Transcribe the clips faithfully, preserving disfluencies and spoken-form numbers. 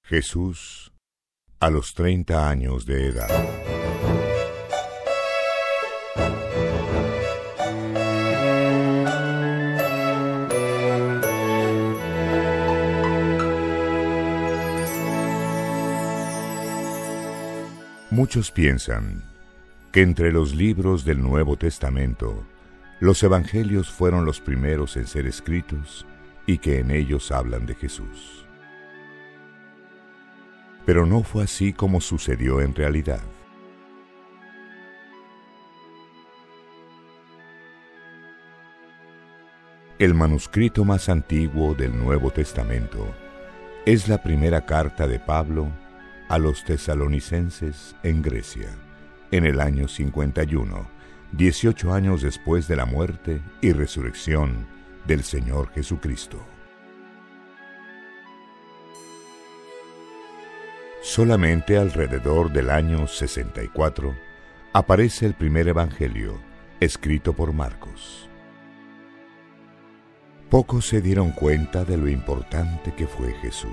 Jesús a los treinta años de edad. Muchos piensan que entre los libros del Nuevo Testamento, los evangelios fueron los primeros en ser escritos y que en ellos hablan de Jesús. Pero no fue así como sucedió en realidad. El manuscrito más antiguo del Nuevo Testamento es la primera carta de Pablo a los tesalonicenses en Grecia, en el año cincuenta y uno, dieciocho años después de la muerte y resurrección del Señor Jesucristo. Solamente alrededor del año sesenta y cuatro aparece el primer evangelio, escrito por Marcos. Pocos se dieron cuenta de lo importante que fue Jesús.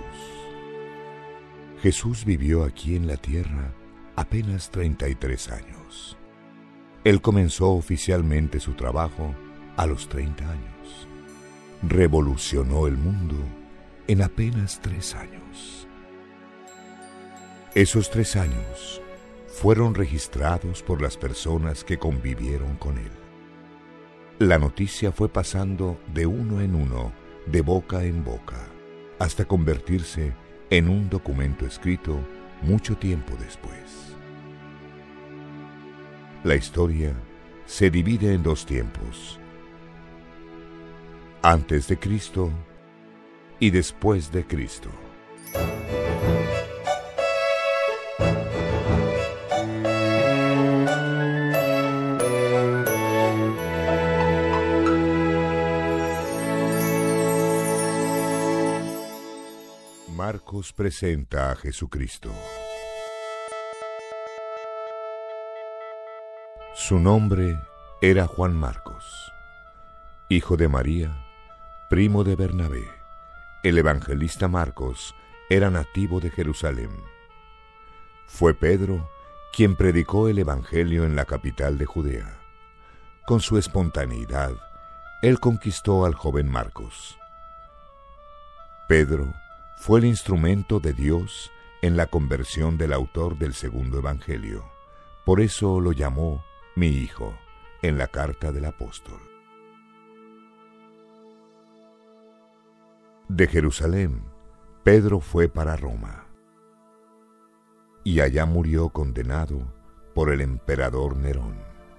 Jesús vivió aquí en la tierra apenas treinta y tres años. Él comenzó oficialmente su trabajo a los treinta años. Revolucionó el mundo en apenas tres años. Esos tres años fueron registrados por las personas que convivieron con él. La noticia fue pasando de uno en uno, de boca en boca, hasta convertirse en un documento escrito mucho tiempo después. La historia se divide en dos tiempos: antes de Cristo y después de Cristo. Marcos presenta a Jesucristo. Su nombre era Juan Marcos, hijo de María, primo de Bernabé. El evangelista Marcos era nativo de Jerusalén. Fue Pedro quien predicó el evangelio en la capital de Judea. Con su espontaneidad, él conquistó al joven Marcos. Pedro fue el instrumento de Dios en la conversión del autor del segundo evangelio. Por eso lo llamó mi hijo en la carta del apóstol. De Jerusalén, Pedro fue para Roma, y allá murió condenado por el emperador Nerón.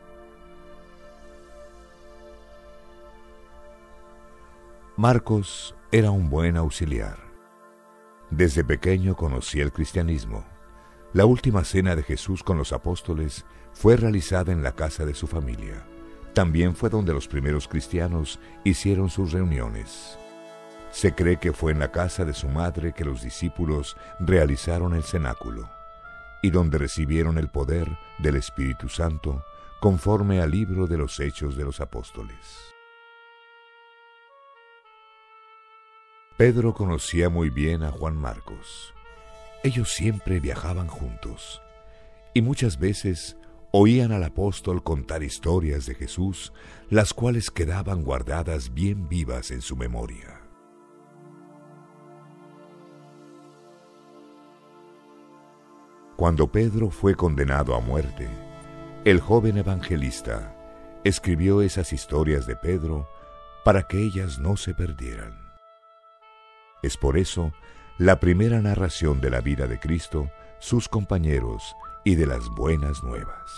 Marcos era un buen auxiliar. Desde pequeño conocía el cristianismo. La última cena de Jesús con los apóstoles fue realizada en la casa de su familia. También fue donde los primeros cristianos hicieron sus reuniones. Se cree que fue en la casa de su madre que los discípulos realizaron el cenáculo, y donde recibieron el poder del Espíritu Santo, conforme al libro de los Hechos de los Apóstoles. Pedro conocía muy bien a Juan Marcos. Ellos siempre viajaban juntos, y muchas veces oían al apóstol contar historias de Jesús, las cuales quedaban guardadas bien vivas en su memoria. Cuando Pedro fue condenado a muerte, el joven evangelista escribió esas historias de Pedro para que ellas no se perdieran. Es por eso la primera narración de la vida de Cristo, sus compañeros y de las buenas nuevas.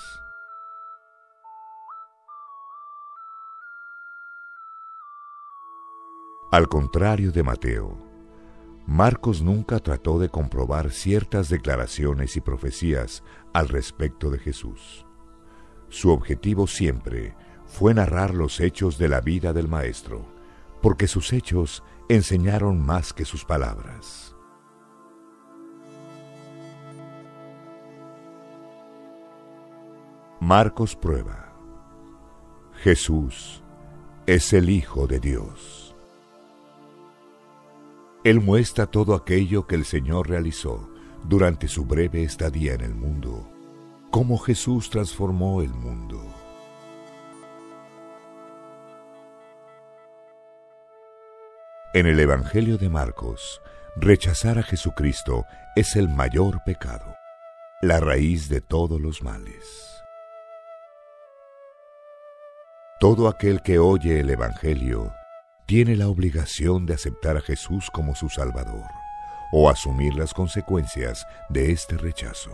Al contrario de Mateo, Marcos nunca trató de comprobar ciertas declaraciones y profecías al respecto de Jesús. Su objetivo siempre fue narrar los hechos de la vida del Maestro, porque sus hechos enseñaron más que sus palabras. Marcos prueba: Jesús es el Hijo de Dios. Él muestra todo aquello que el Señor realizó durante su breve estadía en el mundo, cómo Jesús transformó el mundo. En el Evangelio de Marcos, rechazar a Jesucristo es el mayor pecado, la raíz de todos los males. Todo aquel que oye el Evangelio tiene la obligación de aceptar a Jesús como su Salvador o asumir las consecuencias de este rechazo.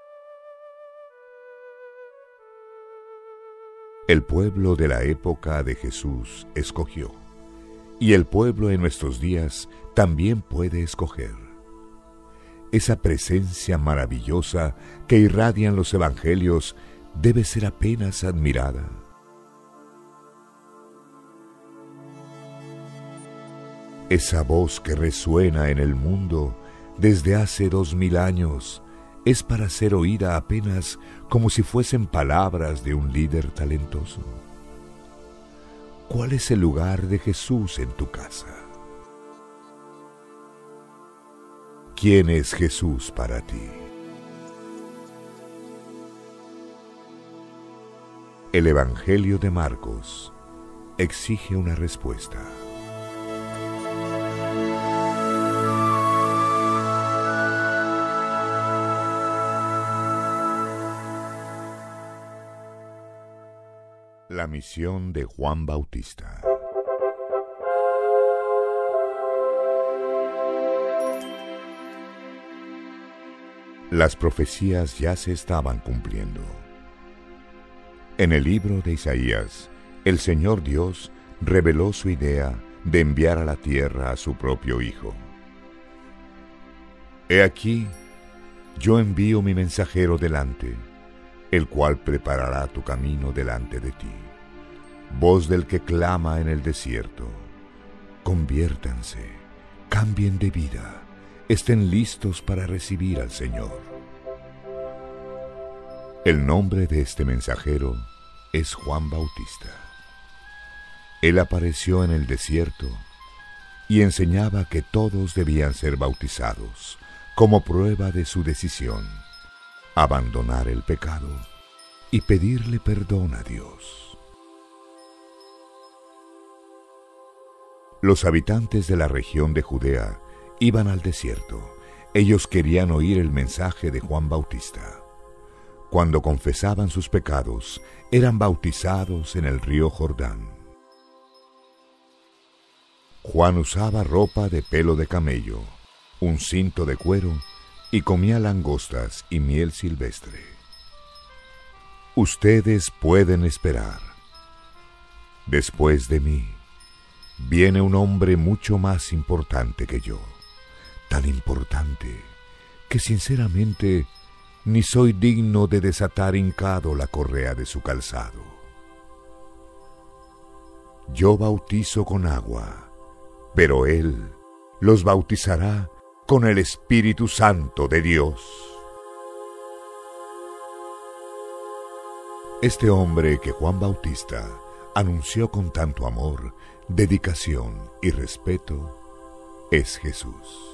El pueblo de la época de Jesús escogió, y el pueblo en nuestros días también puede escoger. Esa presencia maravillosa que irradian los evangelios debe ser apenas admirada. Esa voz que resuena en el mundo desde hace dos mil años es para ser oída apenas como si fuesen palabras de un líder talentoso. ¿Cuál es el lugar de Jesús en tu casa? ¿Quién es Jesús para ti? El Evangelio de Marcos exige una respuesta. La misión de Juan Bautista. Las profecías ya se estaban cumpliendo. En el libro de Isaías, el Señor Dios reveló su idea de enviar a la tierra a su propio Hijo. He aquí, yo envío mi mensajero delante, el cual preparará tu camino delante de ti. Voz del que clama en el desierto: conviértanse, cambien de vida, estén listos para recibir al Señor. El nombre de este mensajero es Juan Bautista. Él apareció en el desierto y enseñaba que todos debían ser bautizados como prueba de su decisión, abandonar el pecado y pedirle perdón a Dios. Los habitantes de la región de Judea iban al desierto. Ellos querían oír el mensaje de Juan Bautista. Cuando confesaban sus pecados, eran bautizados en el río Jordán. Juan usaba ropa de pelo de camello, un cinto de cuero y comía langostas y miel silvestre. Ustedes pueden esperar. Después de mí, viene un hombre mucho más importante que yo, tan importante que sinceramente ni soy digno de desatar hincado la correa de su calzado. Yo bautizo con agua, pero él los bautizará con el Espíritu Santo de Dios. Este hombre que Juan Bautista anunció con tanto amor, dedicación y respeto es Jesús.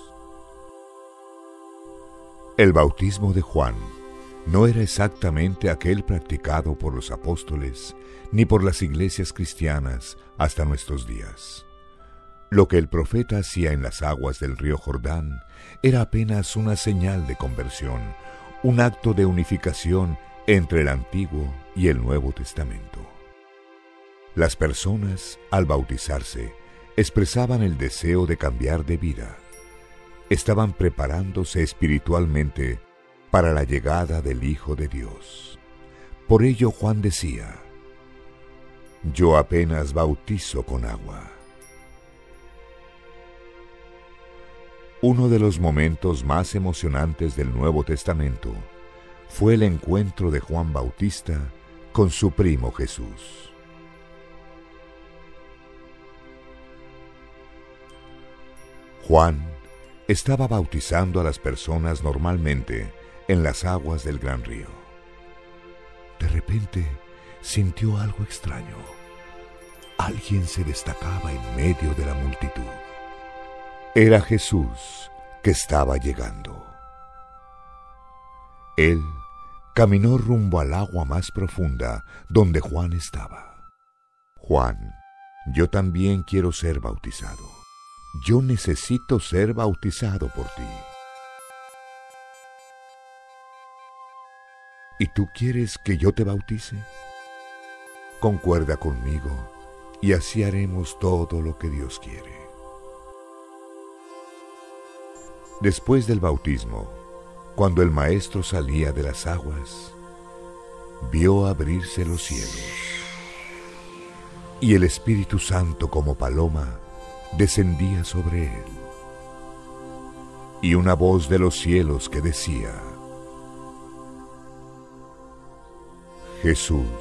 El bautismo de Juan no era exactamente aquel practicado por los apóstoles ni por las iglesias cristianas hasta nuestros días. Lo que el profeta hacía en las aguas del río Jordán era apenas una señal de conversión, un acto de unificación entre el Antiguo y el Nuevo Testamento. Las personas, al bautizarse, expresaban el deseo de cambiar de vida. Estaban preparándose espiritualmente para la llegada del Hijo de Dios. Por ello Juan decía: yo apenas bautizo con agua. Uno de los momentos más emocionantes del Nuevo Testamento fue el encuentro de Juan Bautista con su primo Jesús. Juan estaba bautizando a las personas normalmente en las aguas del gran río. De repente sintió algo extraño. Alguien se destacaba en medio de la multitud. Era Jesús que estaba llegando. Él caminó rumbo al agua más profunda donde Juan estaba. Juan, yo también quiero ser bautizado. Yo necesito ser bautizado por ti. ¿Y tú quieres que yo te bautice? Concuerda conmigo y así haremos todo lo que Dios quiere. Después del bautismo, cuando el Maestro salía de las aguas, vio abrirse los cielos, y el Espíritu Santo como paloma descendía sobre él. Y una voz de los cielos que decía: Jesús,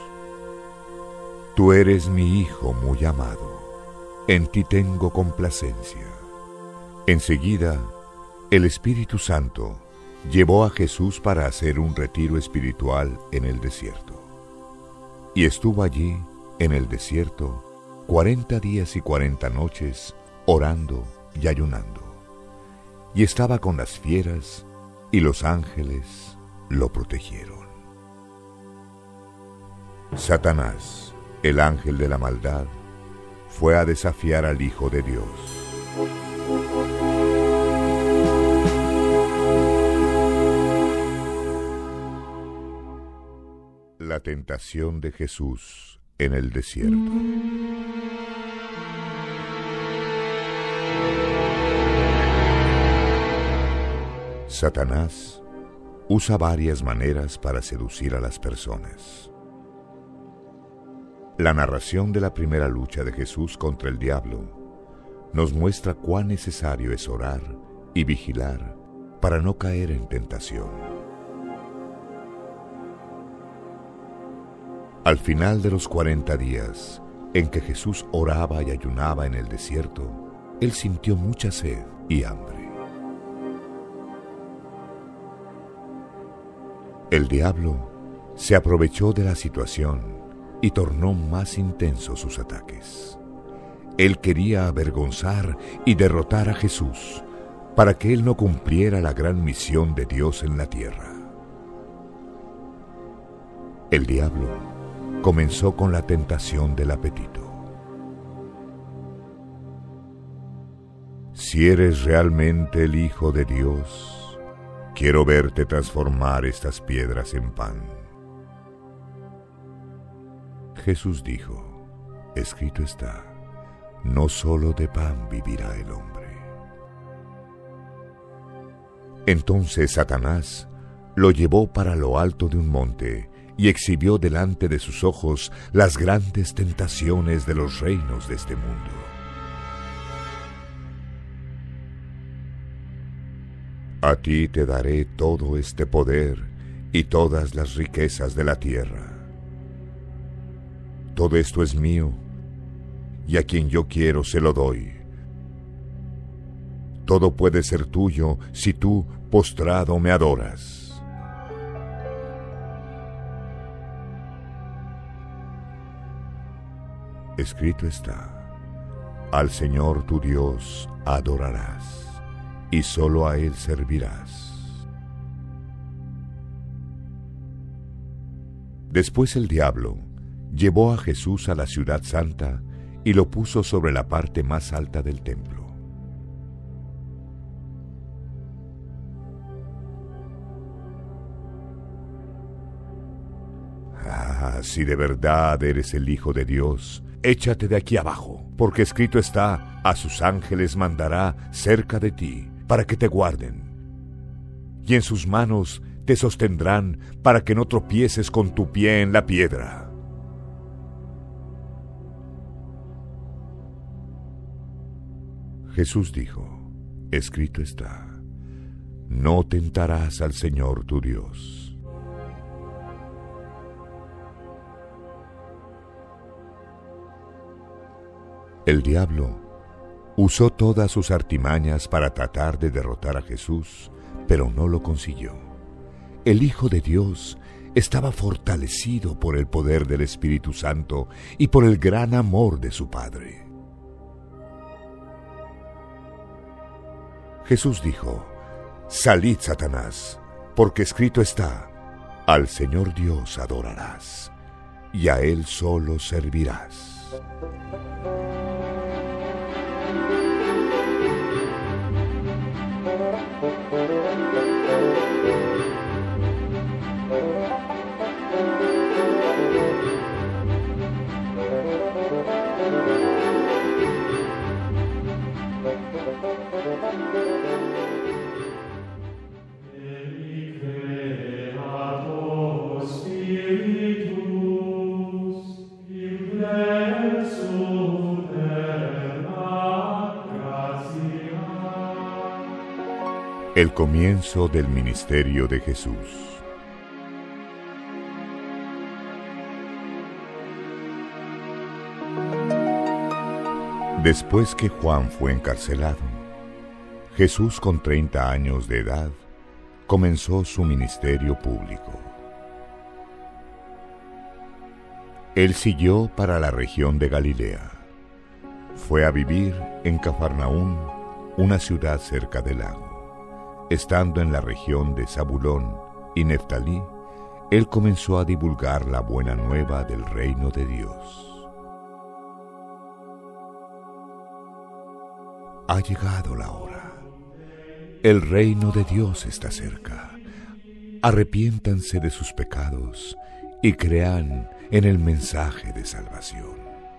tú eres mi Hijo muy amado, en ti tengo complacencia. Enseguida, el Espíritu Santo llevó a Jesús para hacer un retiro espiritual en el desierto. Y estuvo allí, en el desierto, cuarenta días y cuarenta noches, orando y ayunando. Y estaba con las fieras, y los ángeles lo protegieron. Satanás, el ángel de la maldad, fue a desafiar al Hijo de Dios. La tentación de Jesús en el desierto. Satanás usa varias maneras para seducir a las personas. La narración de la primera lucha de Jesús contra el diablo nos muestra cuán necesario es orar y vigilar para no caer en tentación. Al final de los cuarenta días en que Jesús oraba y ayunaba en el desierto, él sintió mucha sed y hambre. El diablo se aprovechó de la situación y tornó más intensos sus ataques. Él quería avergonzar y derrotar a Jesús para que él no cumpliera la gran misión de Dios en la tierra. El diablo comenzó con la tentación del apetito. Si eres realmente el Hijo de Dios, quiero verte transformar estas piedras en pan. Jesús dijo: escrito está, no solo de pan vivirá el hombre. Entonces Satanás lo llevó para lo alto de un monte y exhibió delante de sus ojos las grandes tentaciones de los reinos de este mundo. A ti te daré todo este poder y todas las riquezas de la tierra. Todo esto es mío, y a quien yo quiero se lo doy. Todo puede ser tuyo si tú, postrado, me adoras. Escrito está: al Señor tu Dios adorarás, y solo a Él servirás. Después el diablo llevó a Jesús a la ciudad santa y lo puso sobre la parte más alta del templo. Ah, si de verdad eres el Hijo de Dios, échate de aquí abajo, porque escrito está: a sus ángeles mandará cerca de ti, para que te guarden, y en sus manos te sostendrán para que no tropieces con tu pie en la piedra. Jesús dijo: escrito está, no tentarás al Señor tu Dios. El diablo usó todas sus artimañas para tratar de derrotar a Jesús, pero no lo consiguió. El Hijo de Dios estaba fortalecido por el poder del Espíritu Santo y por el gran amor de su Padre. Jesús dijo: «Salid, Satanás, porque escrito está: al Señor Dios adorarás, y a Él solo servirás». El comienzo del ministerio de Jesús. Después que Juan fue encarcelado, Jesús, con treinta años de edad, comenzó su ministerio público. Él siguió para la región de Galilea. Fue a vivir en Cafarnaún, una ciudad cerca del lago. Estando en la región de Zabulón y Neftalí, él comenzó a divulgar la buena nueva del reino de Dios. Ha llegado la hora. El reino de Dios está cerca. Arrepiéntanse de sus pecados y crean en el mensaje de salvación.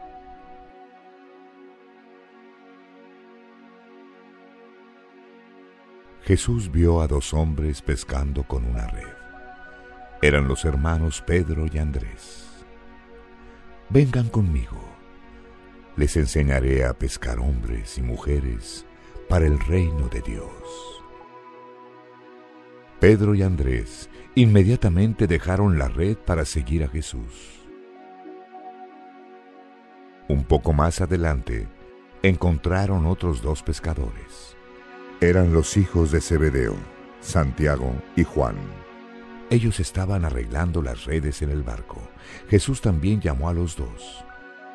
Jesús vio a dos hombres pescando con una red. Eran los hermanos Pedro y Andrés. «Vengan conmigo, les enseñaré a pescar hombres y mujeres para el reino de Dios». Pedro y Andrés inmediatamente dejaron la red para seguir a Jesús. Un poco más adelante, encontraron otros dos pescadores. Eran los hijos de Zebedeo, Santiago y Juan. Ellos estaban arreglando las redes en el barco. Jesús también llamó a los dos.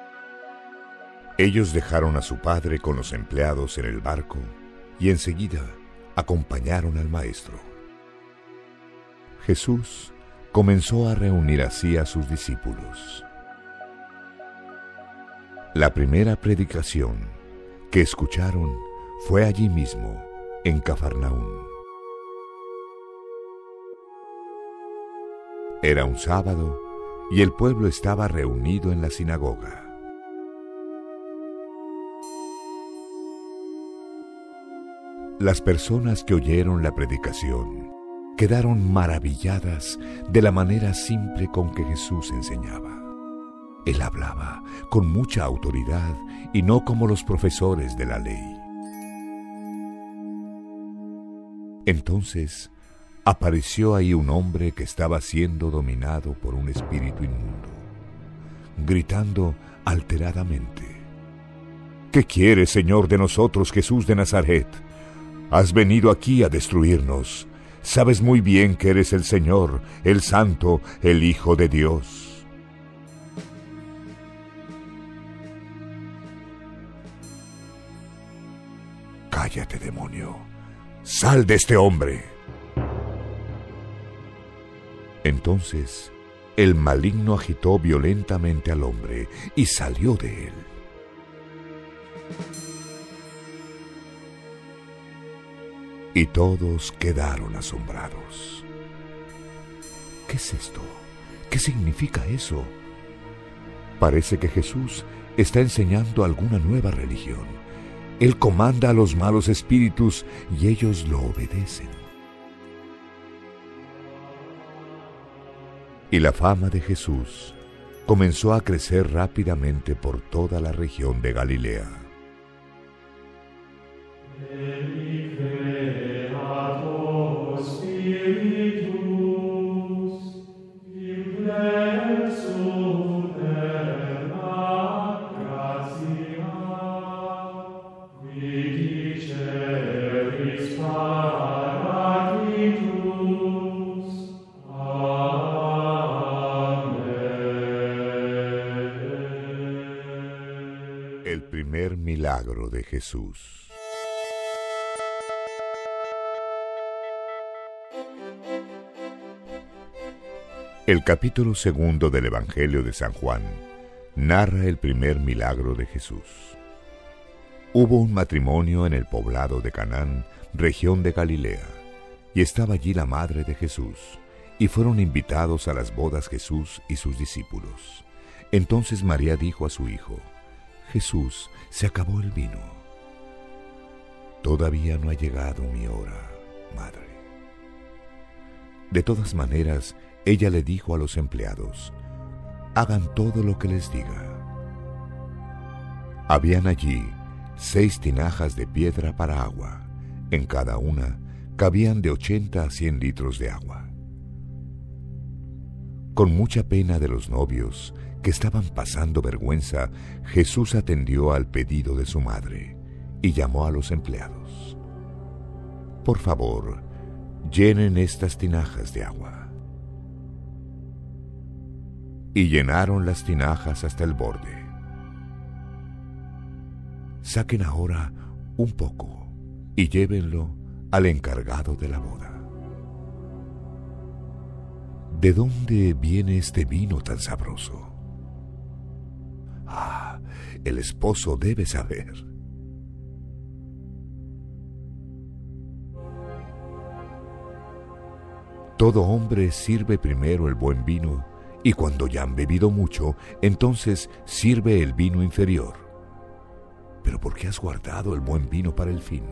Ellos dejaron a su padre con los empleados en el barco y enseguida acompañaron al maestro. Jesús comenzó a reunir así a sus discípulos. La primera predicación que escucharon fue allí mismo, en Cafarnaún. Era un sábado y el pueblo estaba reunido en la sinagoga. Las personas que oyeron la predicación quedaron maravilladas de la manera simple con que Jesús enseñaba. Él hablaba con mucha autoridad y no como los profesores de la ley. Entonces apareció ahí un hombre que estaba siendo dominado por un espíritu inmundo, gritando alteradamente: «¿Qué quieres, Señor, de nosotros, Jesús de Nazaret? Has venido aquí a destruirnos. Sabes muy bien que eres el Señor, el Santo, el Hijo de Dios». «Cállate, demonio. ¡Sal de este hombre!». Entonces el maligno agitó violentamente al hombre y salió de él. Y todos quedaron asombrados. ¿Qué es esto? ¿Qué significa eso? Parece que Jesús está enseñando alguna nueva religión. Él comanda a los malos espíritus y ellos lo obedecen. Y la fama de Jesús comenzó a crecer rápidamente por toda la región de Galilea. El primer milagro de Jesús. El capítulo segundo del Evangelio de San Juan narra el primer milagro de Jesús. Hubo un matrimonio en el poblado de Canaán, región de Galilea, y estaba allí la madre de Jesús, y fueron invitados a las bodas Jesús y sus discípulos. Entonces María dijo a su hijo: Jesús, se acabó el vino. Todavía no ha llegado mi hora, madre. De todas maneras, ella le dijo a los empleados: hagan todo lo que les diga. Habían allí seis tinajas de piedra para agua. En cada una cabían de ochenta a cien litros de agua. Con mucha pena de los novios, que estaban pasando vergüenza, Jesús atendió al pedido de su madre y llamó a los empleados. Por favor, llenen estas tinajas de agua. Y llenaron las tinajas hasta el borde. Saquen ahora un poco y llévenlo al encargado de la boda. ¿De dónde viene este vino tan sabroso? Ah, el esposo debe saber. Todo hombre sirve primero el buen vino, y cuando ya han bebido mucho, entonces sirve el vino inferior. ¿Pero por qué has guardado el buen vino para el fin?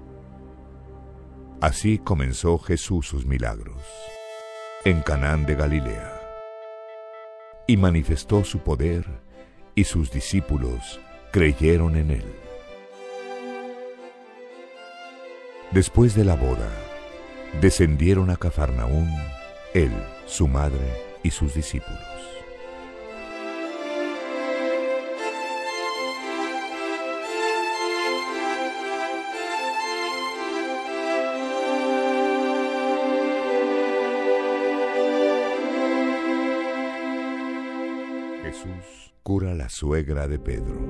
Así comenzó Jesús sus milagros en Canaán de Galilea, y manifestó su poder, y sus discípulos creyeron en él. Después de la boda, descendieron a Cafarnaún, él, su madre y sus discípulos. Jesús cura a la suegra de Pedro.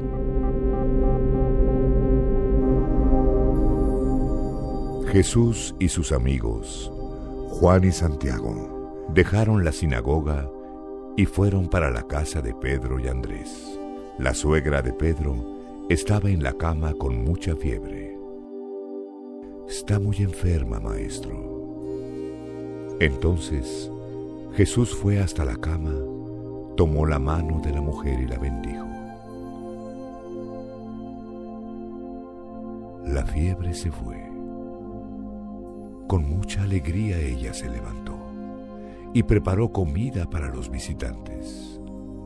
Jesús y sus amigos, Juan y Santiago, dejaron la sinagoga y fueron para la casa de Pedro y Andrés. La suegra de Pedro estaba en la cama con mucha fiebre. Está muy enferma, maestro. Entonces Jesús fue hasta la cama, tomó la mano de la mujer y la bendijo. La fiebre se fue. Con mucha alegría ella se levantó y preparó comida para los visitantes.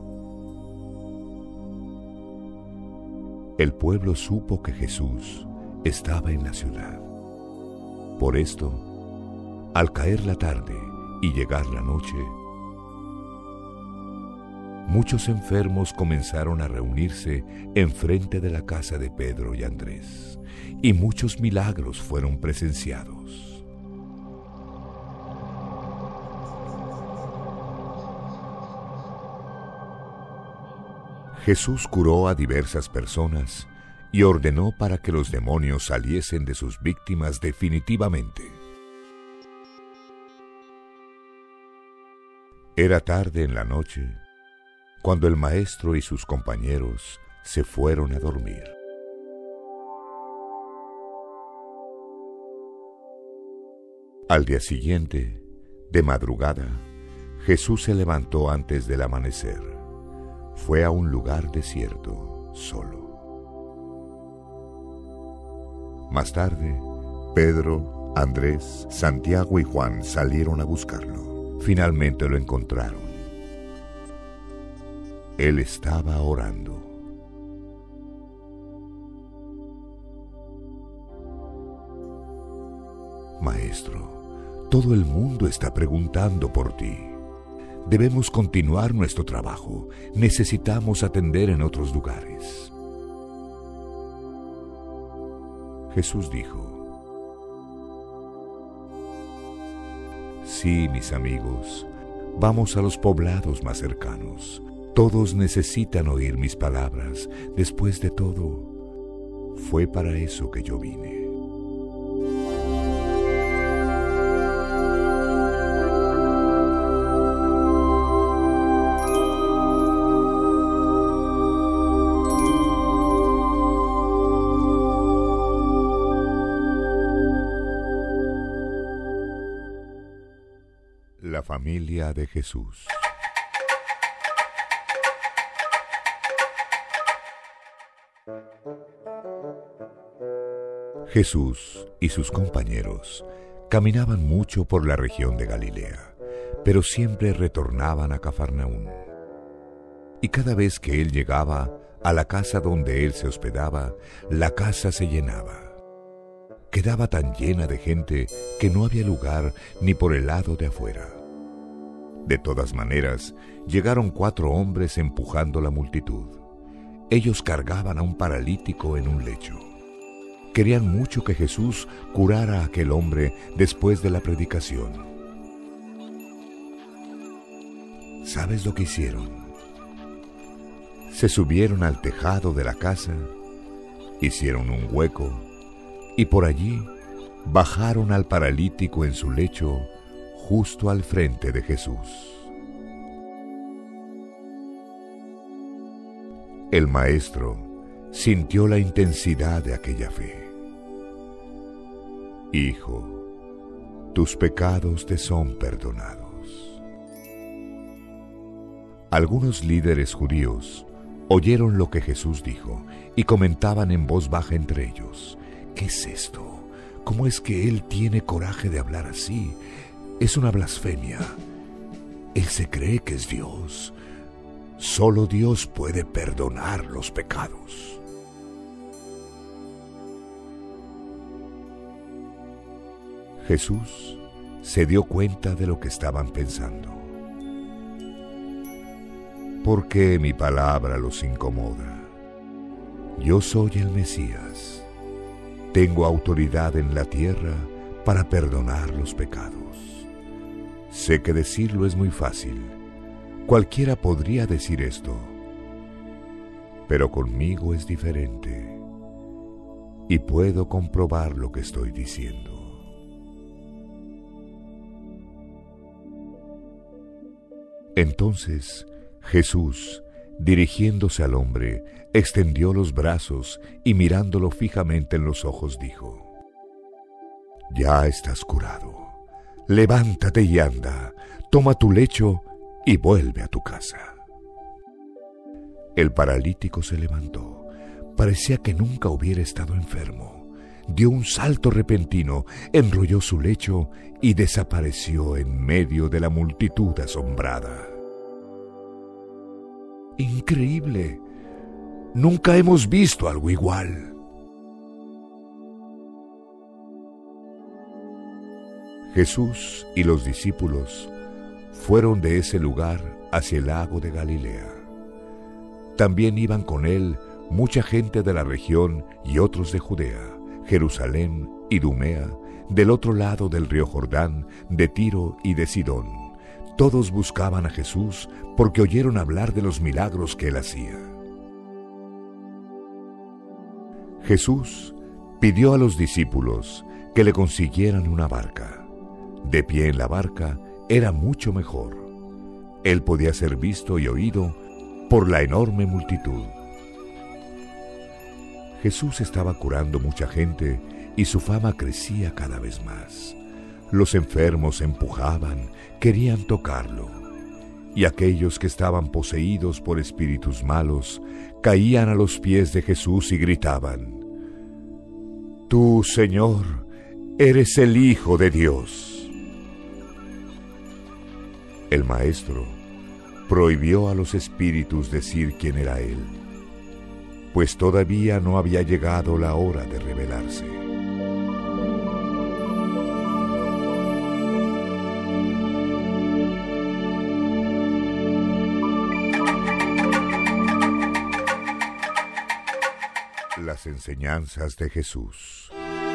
El pueblo supo que Jesús estaba en la ciudad. Por esto, al caer la tarde y llegar la noche, muchos enfermos comenzaron a reunirse enfrente de la casa de Pedro y Andrés, y muchos milagros fueron presenciados. Jesús curó a diversas personas y ordenó para que los demonios saliesen de sus víctimas definitivamente. Era tarde en la noche cuando el maestro y sus compañeros se fueron a dormir. Al día siguiente, de madrugada, Jesús se levantó antes del amanecer. Fue a un lugar desierto, solo. Más tarde, Pedro, Andrés, Santiago y Juan salieron a buscarlo. Finalmente lo encontraron. Él estaba orando. Maestro, todo el mundo está preguntando por ti. Debemos continuar nuestro trabajo. Necesitamos atender en otros lugares. Jesús dijo: Sí, mis amigos, vamos a los poblados más cercanos. Todos necesitan oír mis palabras. Después de todo, fue para eso que yo vine. La familia de Jesús. Jesús y sus compañeros caminaban mucho por la región de Galilea, pero siempre retornaban a Cafarnaúm. Y cada vez que él llegaba a la casa donde él se hospedaba, la casa se llenaba. Quedaba tan llena de gente que no había lugar ni por el lado de afuera. De todas maneras, llegaron cuatro hombres empujando la multitud. Ellos cargaban a un paralítico en un lecho. Querían mucho que Jesús curara a aquel hombre después de la predicación. ¿Sabes lo que hicieron? Se subieron al tejado de la casa, hicieron un hueco y por allí bajaron al paralítico en su lecho justo al frente de Jesús. El maestro sintió la intensidad de aquella fe. Hijo, tus pecados te son perdonados. Algunos líderes judíos oyeron lo que Jesús dijo y comentaban en voz baja entre ellos: ¿qué es esto? ¿Cómo es que él tiene coraje de hablar así? Es una blasfemia. Él se cree que es Dios. Solo Dios puede perdonar los pecados. Jesús se dio cuenta de lo que estaban pensando. ¿Por qué mi palabra los incomoda? Yo soy el Mesías. Tengo autoridad en la tierra para perdonar los pecados. Sé que decirlo es muy fácil. Cualquiera podría decir esto. Pero conmigo es diferente. Y puedo comprobar lo que estoy diciendo. Entonces Jesús, dirigiéndose al hombre, extendió los brazos y mirándolo fijamente en los ojos dijo: Ya estás curado. Levántate y anda, toma tu lecho y vuelve a tu casa. El paralítico se levantó. Parecía que nunca hubiera estado enfermo. Dio un salto repentino, enrolló su lecho y desapareció en medio de la multitud asombrada. ¡Increíble! Nunca hemos visto algo igual. Jesús y los discípulos fueron de ese lugar hacia el lago de Galilea. También iban con él mucha gente de la región y otros de Judea, Jerusalén, Idumea, del otro lado del río Jordán, de Tiro y de Sidón. Todos buscaban a Jesús porque oyeron hablar de los milagros que él hacía. Jesús pidió a los discípulos que le consiguieran una barca. De pie en la barca era mucho mejor. Él podía ser visto y oído por la enorme multitud. Jesús estaba curando mucha gente y su fama crecía cada vez más. Los enfermos empujaban, querían tocarlo, y aquellos que estaban poseídos por espíritus malos caían a los pies de Jesús y gritaban: Tú, Señor, eres el Hijo de Dios. El maestro prohibió a los espíritus decir quién era él, pues todavía no había llegado la hora de revelarse. Las enseñanzas de Jesús.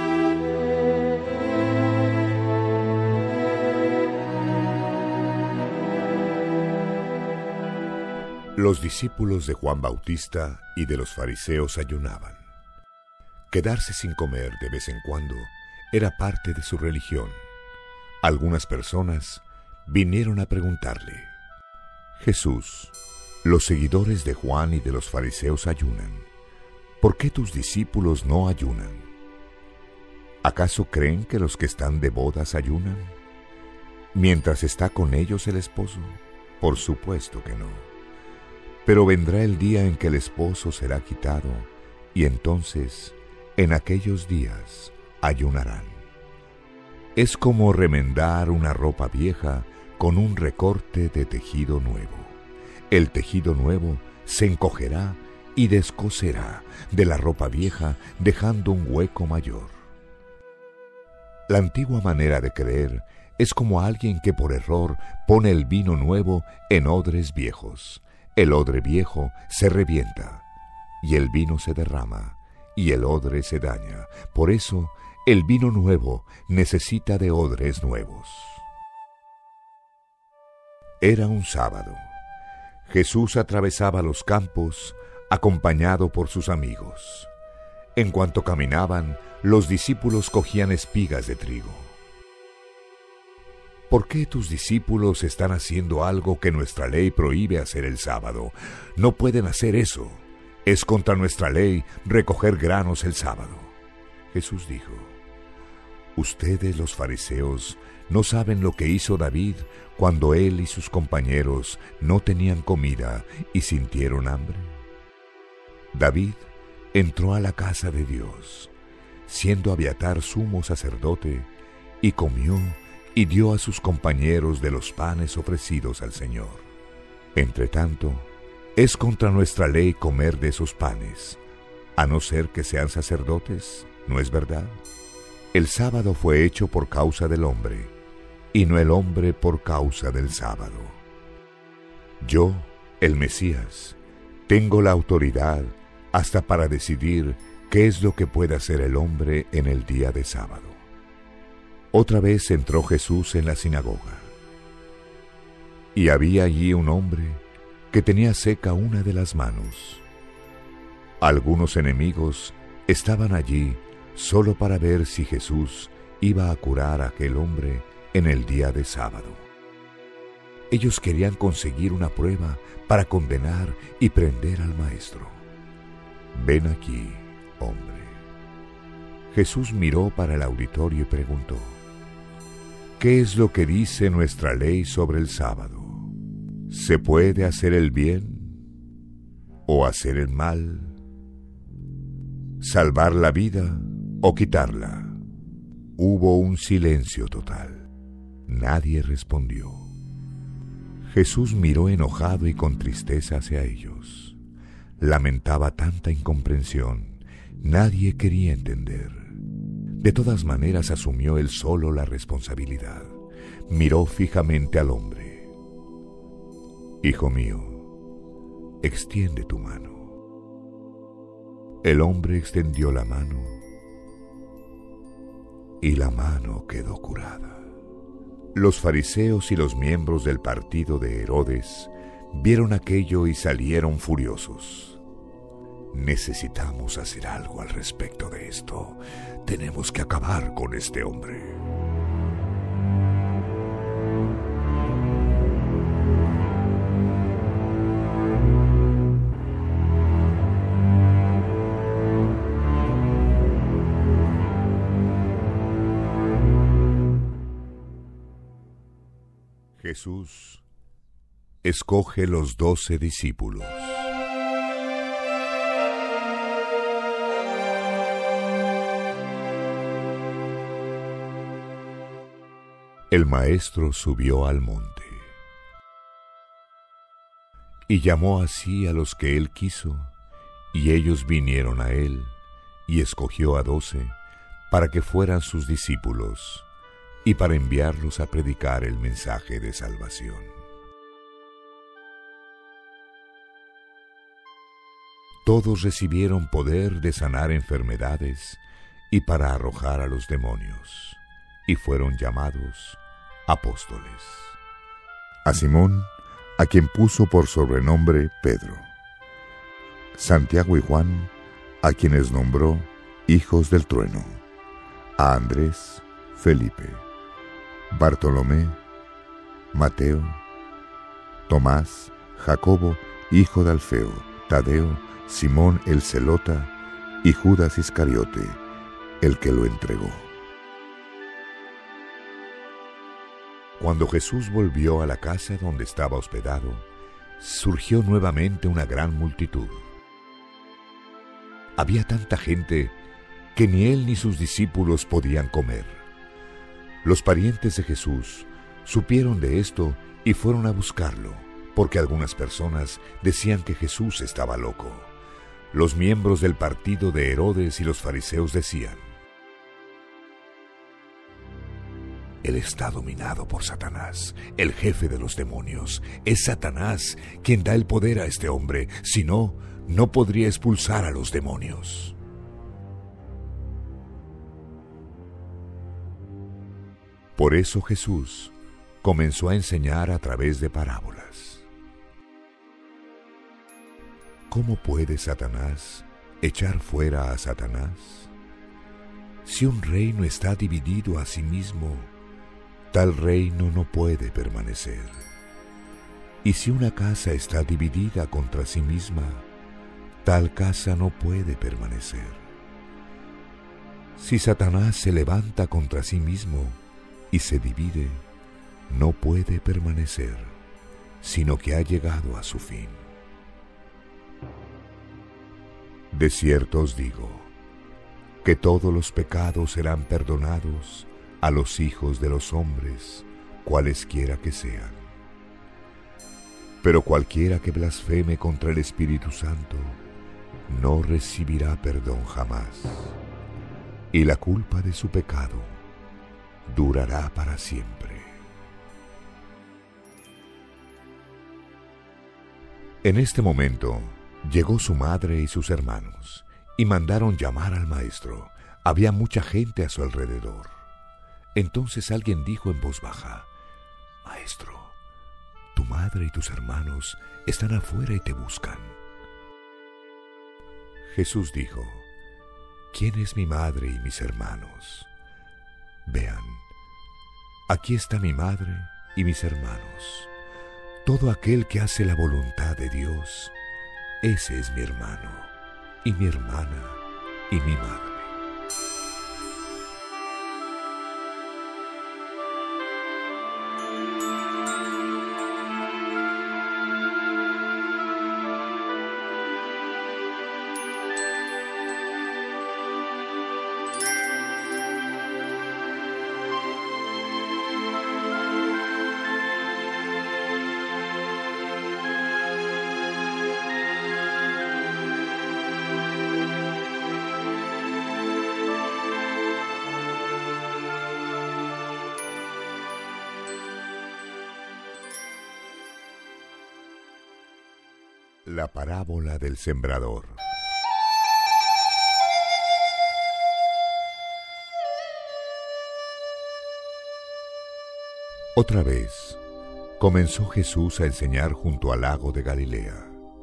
Los discípulos de Juan Bautista y de los fariseos ayunaban. Quedarse sin comer de vez en cuando era parte de su religión. Algunas personas vinieron a preguntarle: Jesús, los seguidores de Juan y de los fariseos ayunan. ¿Por qué tus discípulos no ayunan? ¿Acaso creen que los que están de bodas ayunan? mientras está con ellos el esposo? Por supuesto que no. Pero vendrá el día en que el esposo será quitado, y entonces, en aquellos días, ayunarán. Es como remendar una ropa vieja con un recorte de tejido nuevo. El tejido nuevo se encogerá y descoserá de la ropa vieja, dejando un hueco mayor. La antigua manera de creer es como alguien que por error pone el vino nuevo en odres viejos. El odre viejo se revienta, y el vino se derrama, y el odre se daña. Por eso, el vino nuevo necesita de odres nuevos. Era un sábado. Jesús atravesaba los campos, acompañado por sus amigos. En cuanto caminaban, los discípulos cogían espigas de trigo. ¿Por qué tus discípulos están haciendo algo que nuestra ley prohíbe hacer el sábado? No pueden hacer eso. Es contra nuestra ley recoger granos el sábado. Jesús dijo: Ustedes, los fariseos, no saben lo que hizo David cuando él y sus compañeros no tenían comida y sintieron hambre. David entró a la casa de Dios, siendo Abiatar sumo sacerdote, y comió y dio a sus compañeros de los panes ofrecidos al Señor. Entretanto, es contra nuestra ley comer de esos panes, a no ser que sean sacerdotes, ¿no es verdad? El sábado fue hecho por causa del hombre, y no el hombre por causa del sábado. Yo, el Mesías, tengo la autoridad hasta para decidir qué es lo que puede hacer el hombre en el día de sábado. Otra vez entró Jesús en la sinagoga, y había allí un hombre que tenía seca una de las manos. Algunos enemigos estaban allí solo para ver si Jesús iba a curar a aquel hombre en el día de sábado. Ellos querían conseguir una prueba para condenar y prender al maestro. Ven aquí, hombre. Jesús miró para el auditorio y preguntó: ¿Qué es lo que dice nuestra ley sobre el sábado? ¿Se puede hacer el bien o hacer el mal? ¿Salvar la vida o quitarla? Hubo un silencio total. Nadie respondió. Jesús miró enojado y con tristeza hacia ellos. Lamentaba tanta incomprensión. Nadie quería entender. De todas maneras asumió él solo la responsabilidad. Miró fijamente al hombre. Hijo mío, extiende tu mano. El hombre extendió la mano y la mano quedó curada. Los fariseos y los miembros del partido de Herodes vieron aquello y salieron furiosos. Necesitamos hacer algo al respecto de esto. Tenemos que acabar con este hombre. Jesús escoge los doce discípulos. El maestro subió al monte y llamó así a los que él quiso, y ellos vinieron a él, y escogió a doce para que fueran sus discípulos y para enviarlos a predicar el mensaje de salvación. Todos recibieron poder de sanar enfermedades y para arrojar a los demonios, y fueron llamados apóstoles. A Simón, a quien puso por sobrenombre Pedro; Santiago y Juan, a quienes nombró hijos del trueno; a Andrés, Felipe, Bartolomé, Mateo, Tomás, Jacobo, hijo de Alfeo, Tadeo, Simón el Zelota, y Judas Iscariote, el que lo entregó. Cuando Jesús volvió a la casa donde estaba hospedado, surgió nuevamente una gran multitud. Había tanta gente que ni él ni sus discípulos podían comer. Los parientes de Jesús supieron de esto y fueron a buscarlo, porque algunas personas decían que Jesús estaba loco. Los miembros del partido de Herodes y los fariseos decían: Él está dominado por Satanás, el jefe de los demonios. Es Satanás quien da el poder a este hombre, si no, no podría expulsar a los demonios. Por eso Jesús comenzó a enseñar a través de parábolas. ¿Cómo puede Satanás echar fuera a Satanás? Si un reino está dividido a sí mismo, tal reino no puede permanecer. Y si una casa está dividida contra sí misma, tal casa no puede permanecer. Si Satanás se levanta contra sí mismo y se divide, no puede permanecer, sino que ha llegado a su fin. De cierto os digo, que todos los pecados serán perdonados a los hijos de los hombres, cualesquiera que sean. Pero cualquiera que blasfeme contra el Espíritu Santo no recibirá perdón jamás, y la culpa de su pecado durará para siempre. En este momento llegó su madre y sus hermanos, y mandaron llamar al maestro. Había mucha gente a su alrededor. Entonces alguien dijo en voz baja: Maestro, tu madre y tus hermanos están afuera y te buscan. Jesús dijo: ¿Quién es mi madre y mis hermanos? Vean, aquí está mi madre y mis hermanos. Todo aquel que hace la voluntad de Dios, ese es mi hermano, y mi hermana, y mi madre. La parábola del sembrador. Otra vez comenzó Jesús a enseñar junto al lago de Galilea.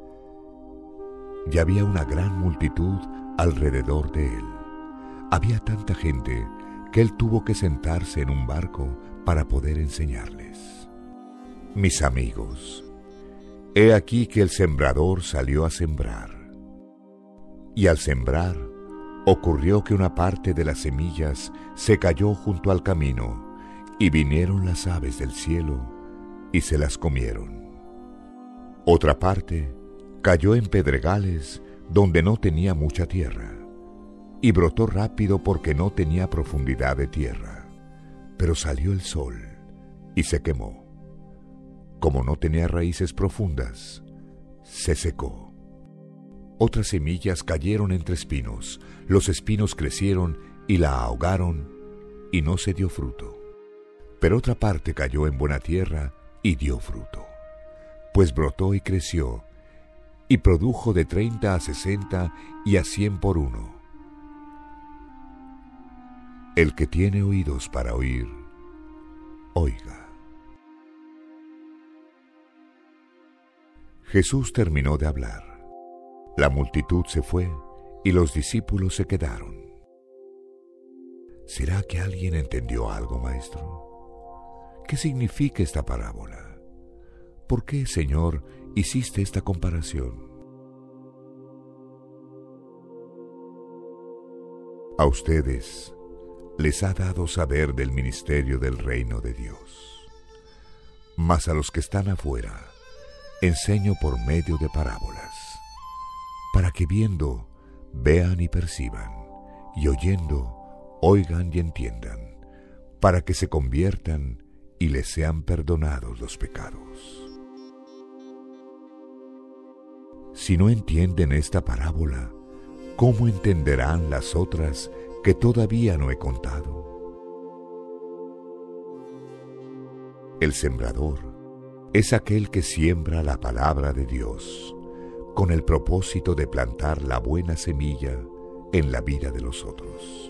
Y había una gran multitud alrededor de él. Había tanta gente que él tuvo que sentarse en un barco para poder enseñarles. Mis amigos, he aquí que el sembrador salió a sembrar. Y al sembrar, ocurrió que una parte de las semillas se cayó junto al camino, y vinieron las aves del cielo, y se las comieron. Otra parte cayó en pedregales, donde no tenía mucha tierra, y brotó rápido porque no tenía profundidad de tierra. Pero salió el sol, y se quemó. Como no tenía raíces profundas, se secó. Otras semillas cayeron entre espinos. Los espinos crecieron y la ahogaron, y no se dio fruto. Pero otra parte cayó en buena tierra y dio fruto, pues brotó y creció, y produjo de treinta a sesenta y a cien por uno. El que tiene oídos para oír, oiga. Jesús terminó de hablar. La multitud se fue y los discípulos se quedaron. ¿Será que alguien entendió algo, maestro? ¿Qué significa esta parábola? ¿Por qué, Señor, hiciste esta comparación? A ustedes les ha dado saber del ministerio del reino de Dios. Mas a los que están afuera, enseño por medio de parábolas, para que viendo, vean y perciban, y oyendo, oigan y entiendan, para que se conviertan y les sean perdonados los pecados. Si no entienden esta parábola, ¿cómo entenderán las otras que todavía no he contado? El sembrador es aquel que siembra la palabra de Dios con el propósito de plantar la buena semilla en la vida de los otros.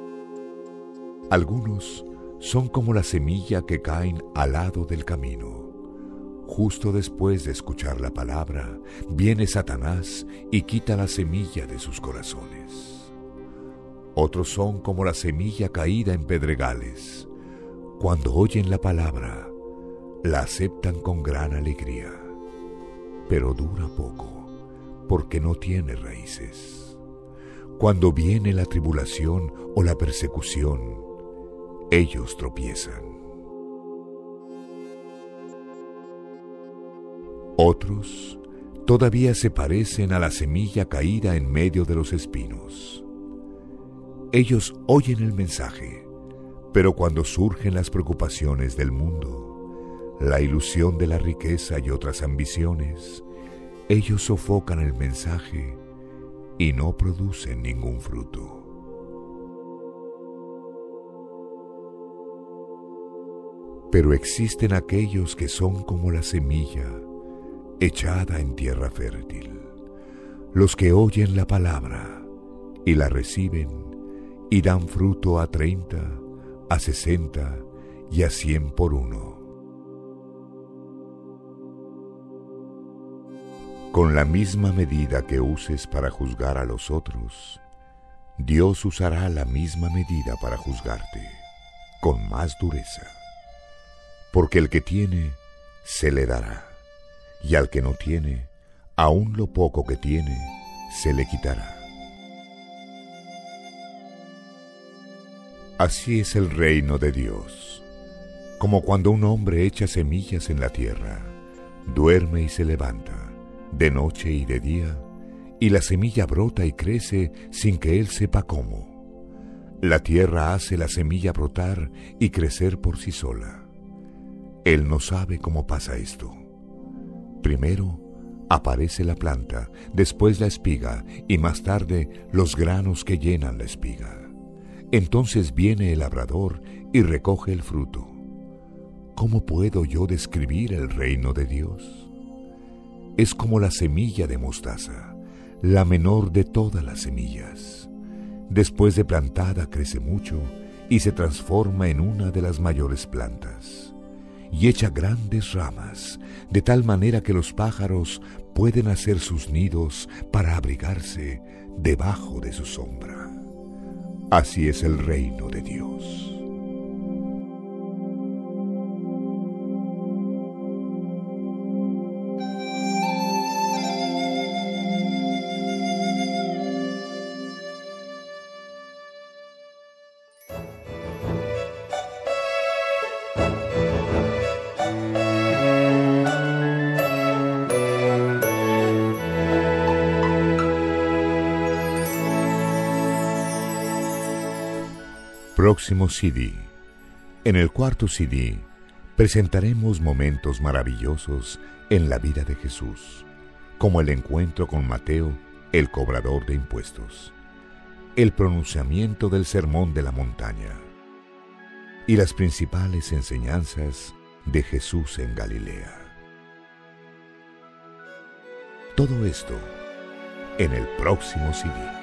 Algunos son como la semilla que caen al lado del camino. Justo después de escuchar la palabra, viene Satanás y quita la semilla de sus corazones. Otros son como la semilla caída en pedregales. Cuando oyen la palabra, la aceptan con gran alegría, pero dura poco, porque no tiene raíces. Cuando viene la tribulación o la persecución, ellos tropiezan. Otros todavía se parecen a la semilla caída en medio de los espinos. Ellos oyen el mensaje, pero cuando surgen las preocupaciones del mundo, la ilusión de la riqueza y otras ambiciones, ellos sofocan el mensaje y no producen ningún fruto. Pero existen aquellos que son como la semilla echada en tierra fértil, los que oyen la palabra y la reciben y dan fruto a treinta, a sesenta y a cien por uno. Con la misma medida que uses para juzgar a los otros, Dios usará la misma medida para juzgarte, con más dureza. Porque el que tiene, se le dará, y al que no tiene, aun lo poco que tiene, se le quitará. Así es el reino de Dios, como cuando un hombre echa semillas en la tierra, duerme y se levanta, de noche y de día, y la semilla brota y crece sin que él sepa cómo. La tierra hace la semilla brotar y crecer por sí sola. Él no sabe cómo pasa esto. Primero aparece la planta, después la espiga y más tarde los granos que llenan la espiga. Entonces viene el labrador y recoge el fruto. ¿Cómo puedo yo describir el reino de Dios? Es como la semilla de mostaza, la menor de todas las semillas. Después de plantada crece mucho y se transforma en una de las mayores plantas. Y echa grandes ramas, de tal manera que los pájaros pueden hacer sus nidos para abrigarse debajo de su sombra. Así es el reino de Dios. Próximo C D. En el cuarto C D presentaremos momentos maravillosos en la vida de Jesús, como el encuentro con Mateo, el cobrador de impuestos, el pronunciamiento del Sermón de la Montaña y las principales enseñanzas de Jesús en Galilea. Todo esto en el próximo C D.